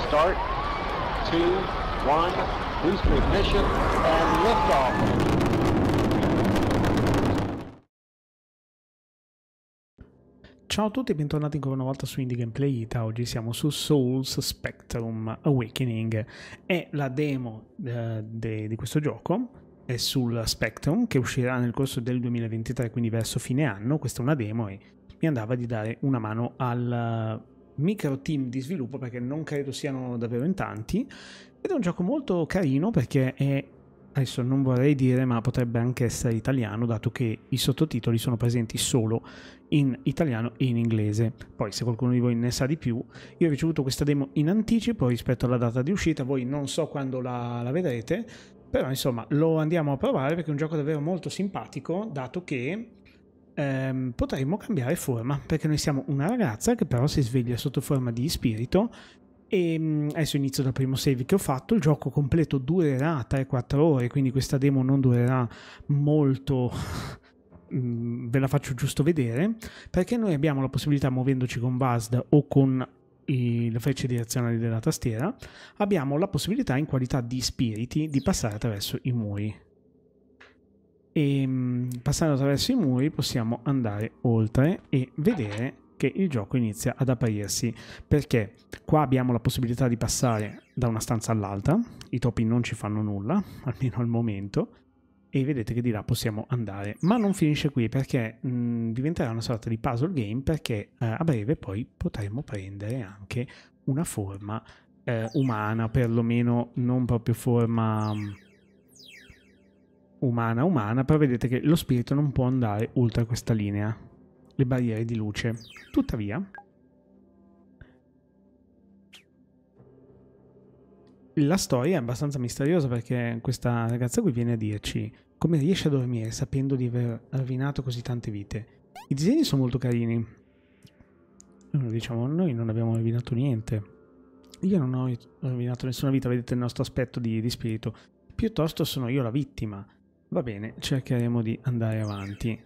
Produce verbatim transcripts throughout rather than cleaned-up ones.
start. Two, one, booster ignition, and liftoff. Ciao a tutti e bentornati ancora una volta su Indie Gameplay Ita. Oggi siamo su Souls Spectrum Awakening. È la demo eh, de, di questo gioco, è sul Spectrum, che uscirà nel corso del duemilaventitré, quindi verso fine anno. Questa è una demo e mi andava di dare una mano al micro team di sviluppo, perché non credo siano davvero in tanti. Ed è un gioco molto carino perché è, adesso non vorrei dire, ma potrebbe anche essere italiano, dato che i sottotitoli sono presenti solo in italiano e in inglese. Poi se qualcuno di voi ne sa di più, io ho ricevuto questa demo in anticipo rispetto alla data di uscita, voi non so quando la, la vedrete, però insomma lo andiamo a provare perché è un gioco davvero molto simpatico, dato che ehm, potremmo cambiare forma, perché noi siamo una ragazza che però si sveglia sotto forma di spirito. E adesso inizio dal primo save che ho fatto. Il gioco completo durerà tre quattro ore, quindi questa demo non durerà molto. Ve la faccio giusto vedere, perché noi abbiamo la possibilità, muovendoci con B A S D o con i, le frecce direzionali della tastiera, abbiamo la possibilità in qualità di spiriti di passare attraverso i muri. E passando attraverso i muri possiamo andare oltre e vedere che il gioco inizia ad apparirsi, perché qua abbiamo la possibilità di passare da una stanza all'altra, i topi non ci fanno nulla, almeno al momento, e vedete che di là possiamo andare. Ma non finisce qui, perché mh, diventerà una sorta di puzzle game, perché eh, a breve poi potremo prendere anche una forma eh, umana, perlomeno non proprio forma umana umana, però vedete che lo spirito non può andare oltre questa linea, le barriere di luce. Tuttavia la storia è abbastanza misteriosa, perché questa ragazza qui viene a dirci come riesce a dormire sapendo di aver rovinato così tante vite. I disegni sono molto carini. Diciamo, noi non abbiamo rovinato niente. Io non ho rovinato nessuna vita, vedete il nostro aspetto di, di spirito. Piuttosto sono io la vittima. Va bene, cercheremo di andare avanti.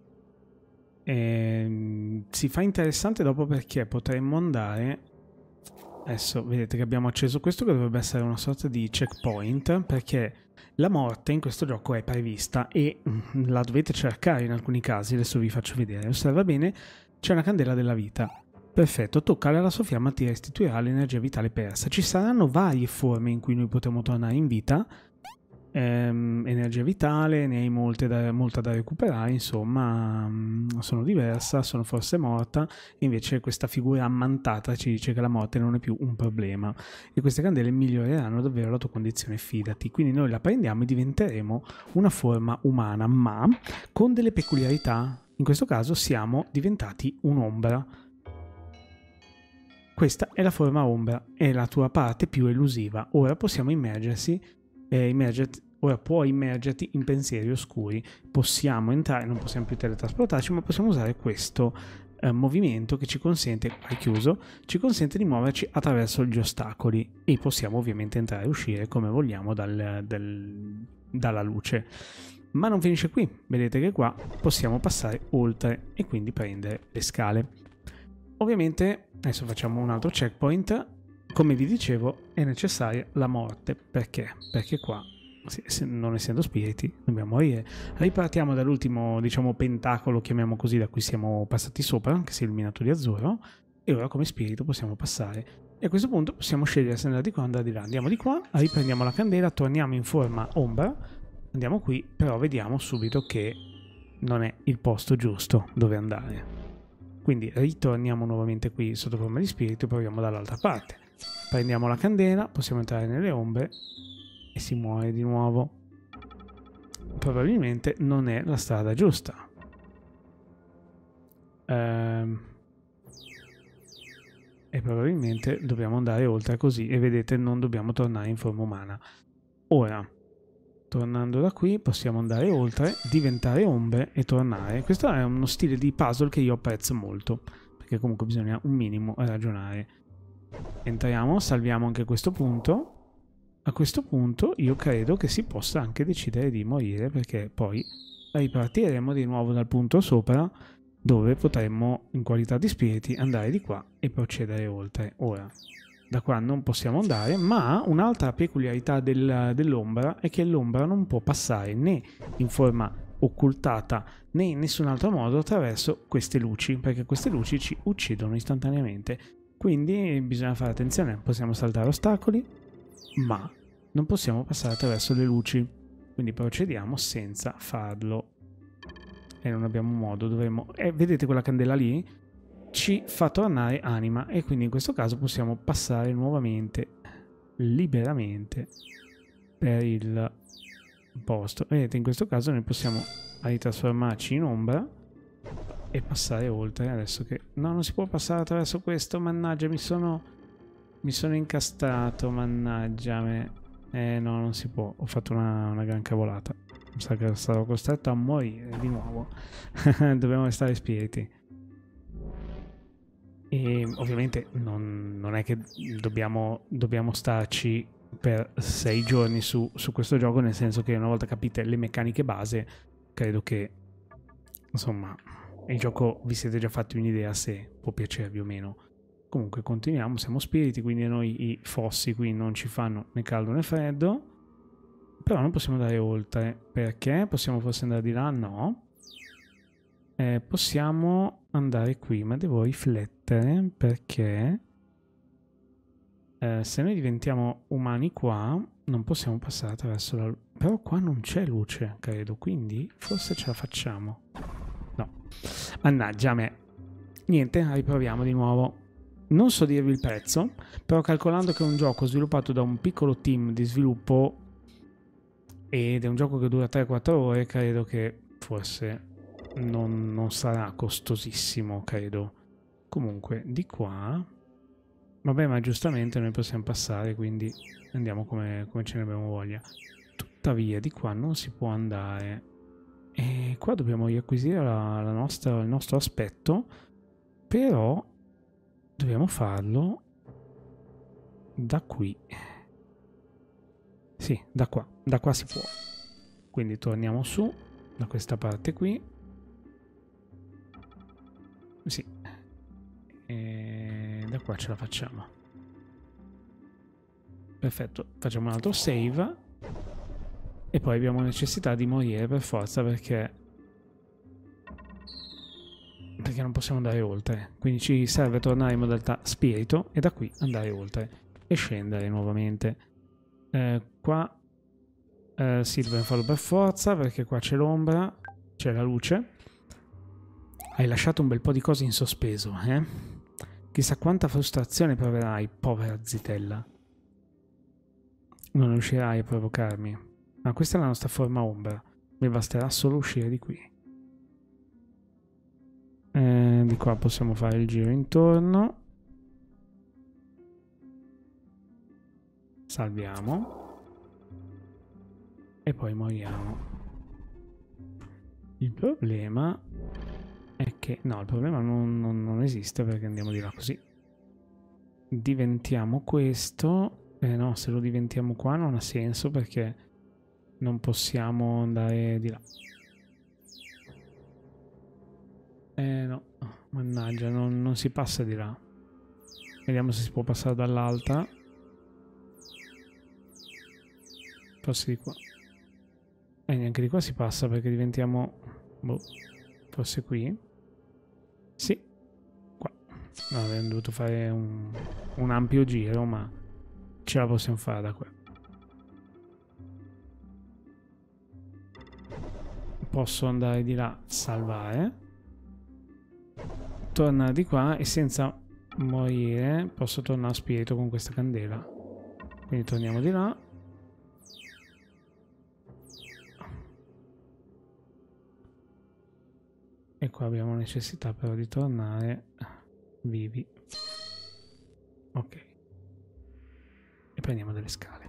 E, si fa interessante dopo, perché potremmo andare... Adesso vedete che abbiamo acceso questo, che dovrebbe essere una sorta di checkpoint, perché la morte in questo gioco è prevista e la dovete cercare in alcuni casi. Adesso vi faccio vedere. Osserva bene, c'è una candela della vita. Perfetto, toccala, la sua fiamma ti restituirà l'energia vitale persa. Ci saranno varie forme in cui noi potremo tornare in vita. Ehm, energia vitale, ne hai molte da, molta da recuperare, insomma, mh, sono diversa, sono forse morta, e invece questa figura ammantata ci dice che la morte non è più un problema, e queste candele miglioreranno davvero la tua condizione, fidati. Quindi noi la prendiamo e diventeremo una forma umana, ma con delle peculiarità. In questo caso siamo diventati un'ombra. Questa è la forma ombra, è la tua parte più elusiva. Ora possiamo immergersi eh, immergerti Ora puoi immergerti in pensieri oscuri. Possiamo entrare, non possiamo più teletrasportarci, ma possiamo usare questo eh, movimento che ci consente, hai chiuso, ci consente di muoverci attraverso gli ostacoli, e possiamo ovviamente entrare e uscire come vogliamo dal, dal, dalla luce. Ma non finisce qui, vedete che qua possiamo passare oltre e quindi prendere le scale. Ovviamente, adesso facciamo un altro checkpoint. Come vi dicevo, è necessaria la morte. Perché? Perché qua, non essendo spiriti, dobbiamo morire. Ripartiamo dall'ultimo, diciamo, pentacolo, chiamiamo così, da cui siamo passati sopra, che si è illuminato di azzurro, e ora come spirito possiamo passare. E a questo punto possiamo scegliere se andare di qua o andare di là. Andiamo di qua, riprendiamo la candela, torniamo in forma ombra, andiamo qui, però vediamo subito che non è il posto giusto dove andare. Quindi ritorniamo nuovamente qui sotto forma di spirito e proviamo dall'altra parte. Prendiamo la candela, possiamo entrare nelle ombre e si muore di nuovo. Probabilmente non è la strada giusta. Ehm, e probabilmente dobbiamo andare oltre così, e vedete non dobbiamo tornare in forma umana. Ora, tornando da qui, possiamo andare oltre, diventare ombre e tornare. Questo è uno stile di puzzle che io apprezzo molto, perché comunque bisogna un minimo ragionare. Entriamo, salviamo anche questo punto. A questo punto io credo che si possa anche decidere di morire, perché poi ripartiremo di nuovo dal punto sopra, dove potremmo in qualità di spiriti andare di qua e procedere oltre. Ora da qua non possiamo andare, ma un'altra peculiarità del, dell'ombra è che l'ombra non può passare né in forma occultata né in nessun altro modo attraverso queste luci, perché queste luci ci uccidono istantaneamente. Quindi bisogna fare attenzione, possiamo saltare ostacoli, ma non possiamo passare attraverso le luci. Quindi procediamo senza farlo. E non abbiamo modo, dovremo... Eh, vedete quella candela lì? Ci fa tornare anima e quindi in questo caso possiamo passare nuovamente liberamente per il posto. Vedete, in questo caso noi possiamo ritrasformarci in ombra e passare oltre. Adesso che no, non si può passare attraverso questo, mannaggia, mi sono mi sono incastrato, mannaggia me. Eh no, non si può, ho fatto una, una gran cavolata, mi sa che sarò costretto a morire di nuovo. Dobbiamo restare spiriti. E ovviamente non, non è che dobbiamo, dobbiamo starci per sei giorni su, su questo gioco, nel senso che una volta capite le meccaniche base, credo che insomma il gioco vi siete già fatti un'idea se può piacervi o meno. Comunque continuiamo, siamo spiriti, quindi a noi i fossi qui non ci fanno né caldo né freddo, però non possiamo andare oltre. Perché? Possiamo forse andare di là? No. Eh, possiamo andare qui, ma devo riflettere perché eh, se noi diventiamo umani qua non possiamo passare attraverso la luce. Però qua non c'è luce, credo, quindi forse ce la facciamo. No, mannaggia a me. Niente, riproviamo di nuovo. Non so dirvi il prezzo, però calcolando che è un gioco sviluppato da un piccolo team di sviluppo ed è un gioco che dura tre quattro ore, credo che forse non, non sarà costosissimo, credo. Comunque di qua, vabbè, ma giustamente noi possiamo passare, quindi andiamo come, come ce ne abbiamo voglia. Tuttavia di qua non si può andare e qua dobbiamo riacquisire la, la nostra, il nostro aspetto, però dobbiamo farlo da qui. Sì, da qua, da qua si può. Quindi torniamo su, da questa parte qui. Sì. E da qua ce la facciamo. Perfetto, facciamo un altro save. E poi abbiamo necessità di morire per forza perché... perché non possiamo andare oltre. Quindi ci serve tornare in modalità spirito e da qui andare oltre. E scendere nuovamente. Eh, qua... Eh, sì, dobbiamo farlo per forza perché qua c'è l'ombra, c'è la luce. Hai lasciato un bel po' di cose in sospeso, eh? Chissà quanta frustrazione proverai, povera zitella. Non riuscirai a provocarmi. Ma questa è la nostra forma ombra. Mi basterà solo uscire di qui. Eh, di qua possiamo fare il giro intorno. Salviamo. E poi moriamo. Il problema è che... no, il problema non, non, non esiste perché andiamo di là così. Diventiamo questo. Eh no, se lo diventiamo qua non ha senso perché non possiamo andare di là. Eh no, mannaggia, non, non si passa di là. Vediamo se si può passare dall'altra. Forse di qua. E eh, neanche di qua si passa perché diventiamo... boh, forse qui. Sì, qua. No, abbiamo dovuto fare un, un ampio giro, ma ce la possiamo fare da qua. Posso andare di là, salvare, tornare di qua e senza morire posso tornare a spirito con questa candela. Quindi torniamo di là. E qua abbiamo necessità però di tornare vivi. Ok. E prendiamo delle scale.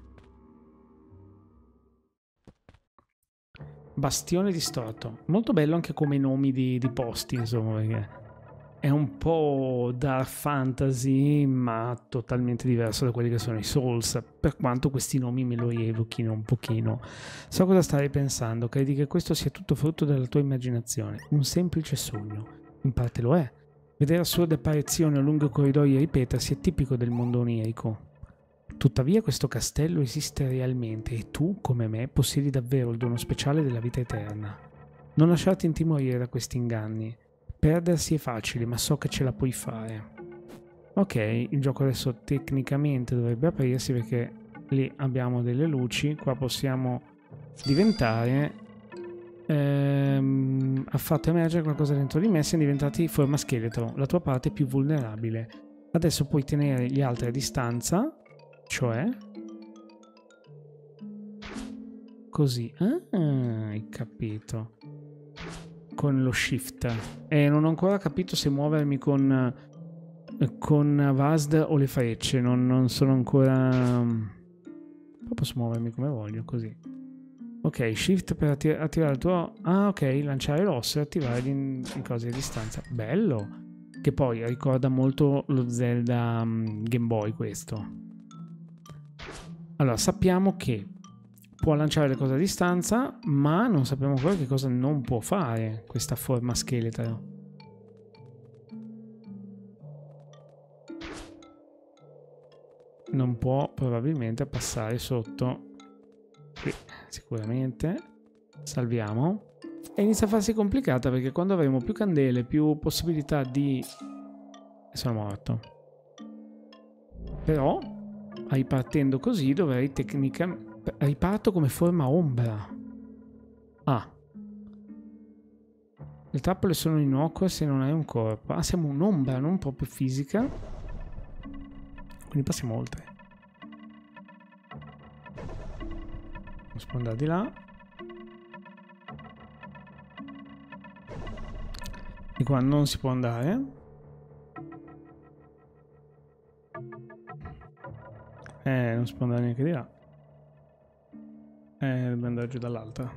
Bastione distorto. Molto bello anche come nomi di, di posti, insomma, perché è un po' dark fantasy, ma totalmente diverso da quelli che sono i Souls, per quanto questi nomi me lo rievochino un pochino. So cosa stavi pensando, credi che questo sia tutto frutto della tua immaginazione, un semplice sogno. In parte lo è, Vedere assurde apparizioni lungo i corridoi ripetersi è tipico del mondo onirico. Tuttavia questo castello esiste realmente e tu, come me, possiedi davvero il dono speciale della vita eterna. Non lasciarti intimorire da questi inganni. Perdersi è facile, ma so che ce la puoi fare. Ok, il gioco adesso tecnicamente dovrebbe aprirsi perché lì abbiamo delle luci. Qua possiamo diventare... Ehm, ha fatto emergere qualcosa dentro di me, siamo diventati forma scheletro, la tua parte più vulnerabile. Adesso puoi tenere gli altri a distanza, cioè così. Ah, hai capito. Con lo shift. E non ho ancora capito se muovermi con con Vasd o le frecce, non, non sono ancora... posso muovermi come voglio, così. Ok, shift per attiv attivare il tuo... Ah, ok, lanciare l'osso e attivare le cose a distanza. Bello! Che poi ricorda molto lo Zelda um, Game Boy questo. Allora, sappiamo che può lanciare le cose a distanza, ma non sappiamo ancora che cosa non può fare questa forma scheletro. Non può probabilmente passare sotto... Qui, sicuramente. Salviamo. E inizia a farsi complicata perché quando avremo più candele, più possibilità di... Sono morto. Però, ripartendo così, dovrei tecnicamente... Riparto come forma ombra. Ah. Le trappole sono innocue se non hai un corpo. Ah, siamo un'ombra, non proprio fisica. Quindi passiamo oltre. Non si può andare di là. Di qua non si può andare. Eh, non si può andare neanche di là. Eh, dobbiamo andare giù dall'altra.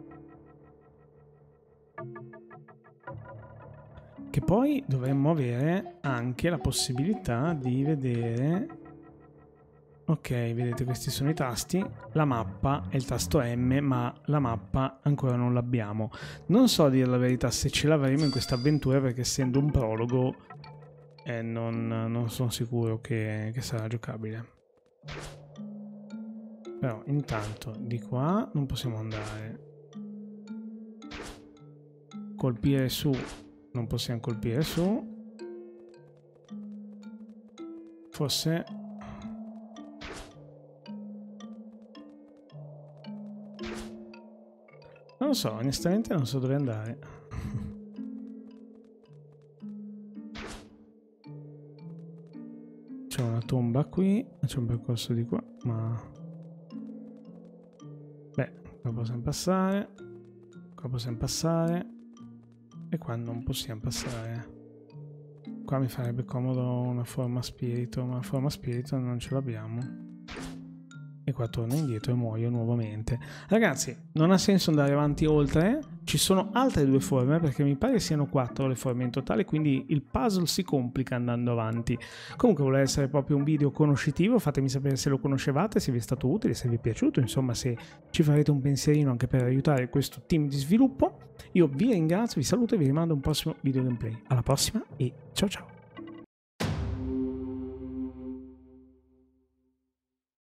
Che poi dovremmo avere anche la possibilità di vedere... Ok, vedete questi sono i tasti, la mappa è il tasto M, ma la mappa ancora non l'abbiamo. Non so a dire la verità se ce l'avremo in questa avventura perché essendo un prologo eh, non, non sono sicuro che, che sarà giocabile. Però intanto di qua non possiamo andare. Colpire su, non possiamo colpire su. Forse... Non lo so, onestamente non so dove andare. C'è una tomba qui, c'è un percorso di qua, ma... Beh, qua possiamo passare, qua possiamo passare, e qua non possiamo passare. Qua mi farebbe comodo una forma spirito, ma la forma spirito non ce l'abbiamo. E qua torno indietro e muoio nuovamente. Ragazzi, non ha senso andare avanti oltre. Ci sono altre due forme perché mi pare siano quattro le forme in totale, quindi il puzzle si complica andando avanti. Comunque vuole essere proprio un video conoscitivo, fatemi sapere se lo conoscevate, se vi è stato utile, se vi è piaciuto, insomma se ci farete un pensierino anche per aiutare questo team di sviluppo. Io vi ringrazio, vi saluto e vi rimando a un prossimo video gameplay. Alla prossima e ciao ciao!